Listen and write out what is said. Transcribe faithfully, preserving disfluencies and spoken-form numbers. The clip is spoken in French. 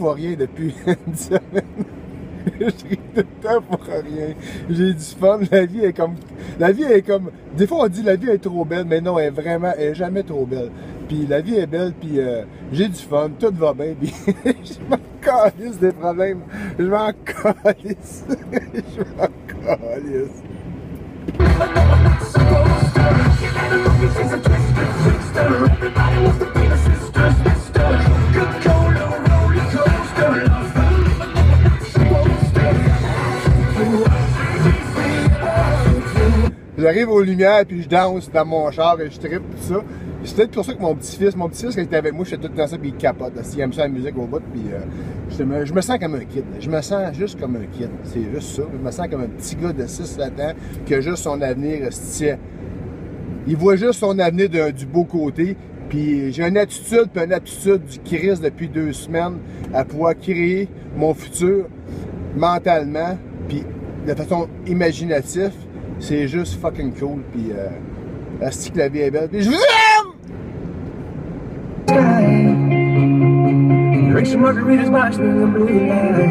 pour rien depuis une semaine. Je ris tout le temps pour rien. J'ai du fun. La vie est comme... La vie est comme... Des fois, on dit la vie est trop belle, mais non, elle est vraiment... Elle est jamais trop belle. Puis la vie est belle, puis euh, j'ai du fun, tout va bien, puis je m'en calisse des problèmes. Je m'en calisse. Je m'en calisse. J'arrive aux lumières, puis je danse dans mon char, et je trippe, tout ça. C'est peut-être pour ça que mon petit-fils, mon petit-fils, quand il était avec moi, je fais tout le temps ça, puis il capote. Il aime ça la musique au bout, puis euh, je, me, je me sens comme un kid. Je me sens juste comme un kid. C'est juste ça. Je me sens comme un petit gars de six sept ans qui a juste son avenir tient. Il voit juste son avenir de, du beau côté. Puis j'ai une attitude, puis une attitude du Christ depuis deux semaines à pouvoir créer mon futur mentalement, puis de façon imaginative. C'est juste fucking cool, puis euh, la stick, la vie est belle, puis je vous aime!